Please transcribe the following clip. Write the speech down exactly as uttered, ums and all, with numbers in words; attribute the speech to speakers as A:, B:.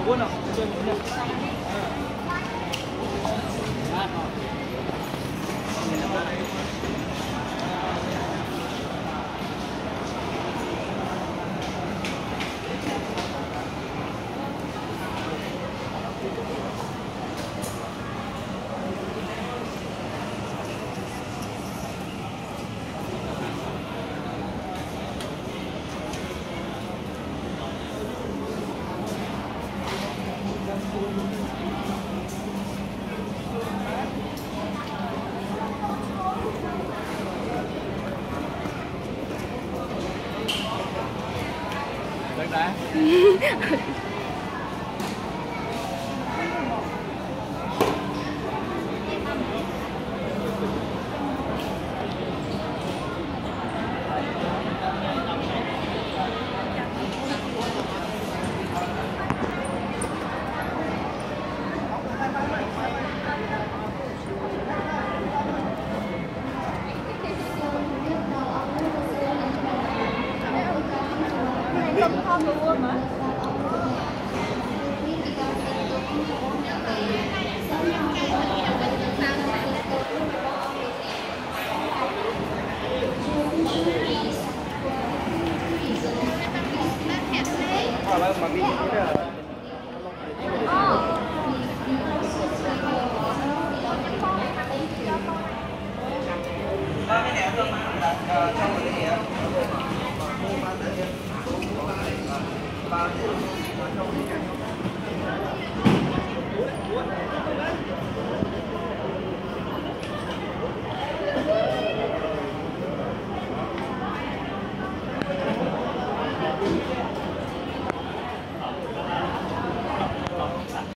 A: Buôn nào, chơi muốn này. Được đã.
B: Không không được luôn mà.
A: Ờ, là mà đi ba cái nẻo luôn mà trong cái gì á ba cái trong cái